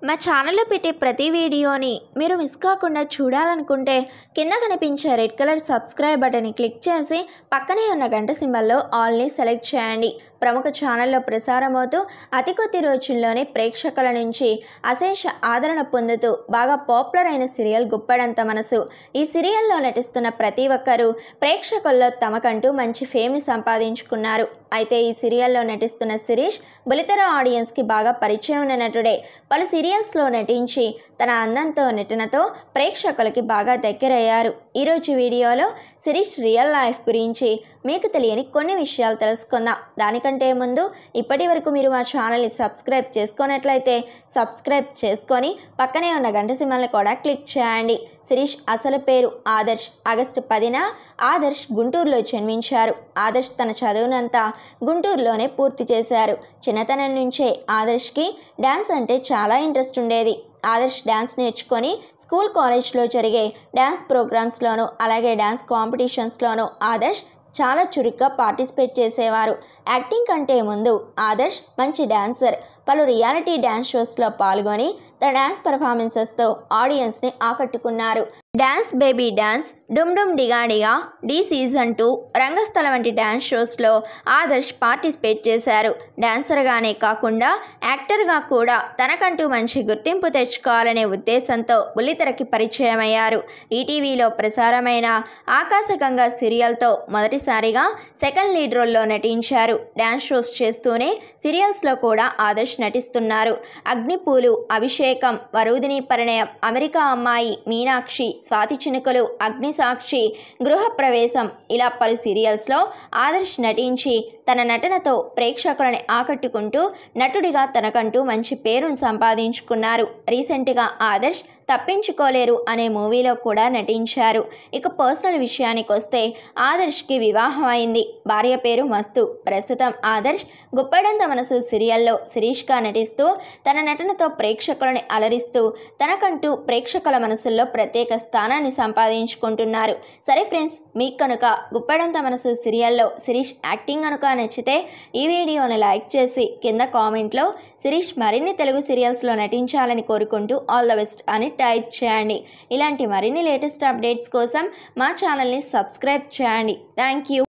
మా ఛానల్లో పెట్టే ప్రతి వీడియోని మీరు మిస్ కాకుండా చూడాలనుకుంటే కింద కనిపించే రెడ్ కలర్ సబ్స్క్రైబ్ బటన్ని క్లిక్ చేసి పక్కనే ఉన్న గంట సింబల్లో ఆల్ని సెలెక్ట్ చేయండి. ప్రముఖ ఛానల్లో ప్రసారమవుతూ అతి కొద్ది రోజుల్లోనే ప్రేక్షకుల నుంచి అశేష ఆదరణ పొందుతూ బాగా పాపులర్ అయిన సీరియల్ గుప్పడంత మనసు. ఈ సీరియల్లో నటిస్తున్న ప్రతి ఒక్కరూ ప్రేక్షకుల్లో తమకంటూ మంచి ఫేమ్ని సంపాదించుకున్నారు. అయితే ఈ సీరియల్లో నటిస్తున్న సిరీష్ బులితెర ఆడియన్స్కి బాగా పరిచయం ఉన్న నటుడే. పలు సీరియల్స్లో నటించి తన అందంతో నటనతో ప్రేక్షకులకి బాగా దగ్గరయ్యారు. ఈరోజు వీడియోలో సిరీష్ రియల్ లైఫ్ గురించి మీకు తెలియని కొన్ని విషయాలు తెలుసుకుందాం. దానికంటే ముందు ఇప్పటి వరకు మీరు మా ఛానల్ని సబ్స్క్రైబ్ చేసుకున్నట్లయితే సబ్స్క్రైబ్ చేసుకొని పక్కనే ఉన్న గంట సింబల్ని కూడా క్లిక్ చేయండి. సిరీష్ అసలు పేరు ఆదర్శ్. ఆగస్టు 10న ఆదర్శ్ గుంటూరులో జన్మించారు. ఆదర్శ్ తన చదువునంతా గుంటూరులోనే పూర్తి చేశారు. చిన్నతనం నుంచే ఆదర్శ్కి డ్యాన్స్ అంటే చాలా ఇంట్రెస్ట్ ఉండేది. ఆదర్శ్ డ్యాన్స్ నేర్చుకొని స్కూల్ కాలేజ్లో జరిగే డ్యాన్స్ ప్రోగ్రామ్స్లోనూ అలాగే డ్యాన్స్ కాంపిటీషన్స్లోనూ ఆదర్శ్ చాలా చురుగ్గా పార్టిసిపేట్ చేసేవారు. యాక్టింగ్ కంటే ముందు ఆదర్శ్ మంచి డాన్సర్. పలు రియాలిటీ డ్యాన్స్ షోస్లో పాల్గొని తన డ్యాన్స్ పర్ఫార్మెన్సెస్తో ఆడియన్స్ని ఆకట్టుకున్నారు. డ్యాన్స్ బేబీ డ్యాన్స్, డుమ్ డుమ్ డిగాడిగా, డి సీజన్ 2, రంగస్థల వంటి డ్యాన్స్ షోస్లో ఆదర్శ్ పార్టిసిపేట్ చేశారు. డాన్సర్గానే కాకుండా యాక్టర్గా కూడా తనకంటూ మంచి గుర్తింపు తెచ్చుకోవాలనే ఉద్దేశంతో బుల్లితెరకి పరిచయమయ్యారు. ఈటీవీలో ప్రసారమైన ఆకాశగంగా సీరియల్తో మొదటిసారిగా సెకండ్ లీడ్ రోల్లో నటించారు. డ్యాన్స్ షోస్ చేస్తూనే సీరియల్స్లో కూడా ఆదర్శ్ నటిస్తున్నారు. అగ్నిపూలు, అభిషేకం, వరుదిని పరిణయం, అమెరికా అమ్మాయి, మీనాక్షి, స్వాతి చినుకలు, అగ్నిసాక్షి, గృహప్రవేశం ఇలా పలు సీరియల్స్లో ఆదర్శ్ నటించి తన నటనతో ప్రేక్షకులని ఆకట్టుకుంటూ నటుడిగా తనకంటూ మంచి పేరును సంపాదించుకున్నారు. రీసెంట్గా ఆదర్శ్ తప్పించుకోలేరు అనే మూవీలో కూడా నటించారు. ఇక పర్సనల్ విషయానికి వస్తే ఆదర్శ్కి వివాహం అయింది. భార్య పేరు మస్తు. ప్రస్తుతం ఆదర్శ్ గుప్పడంత మనసు సీరియల్లో సిరీష్గా నటిస్తూ తన నటనతో ప్రేక్షకులని అలరిస్తూ తనకంటూ ప్రేక్షకుల మనసుల్లో ప్రత్యేక స్థానాన్ని సంపాదించుకుంటున్నారు. సరే ఫ్రెండ్స్, మీకు కనుక గుప్పడంత మనసు సీరియల్లో సిరీష్ యాక్టింగ్ కనుక నచ్చితే ఈ వీడియోని లైక్ చేసి కింద కామెంట్లో సిరీష్ మరిన్ని తెలుగు సీరియల్స్లో నటించాలని కోరుకుంటూ ఆల్ ద బెస్ట్ అని టైప్ చేయండి. ఇలాంటి మరిన్ని లేటెస్ట్ అప్డేట్స్ కోసం మా ఛానల్ని సబ్స్క్రైబ్ చేయండి. Thank you.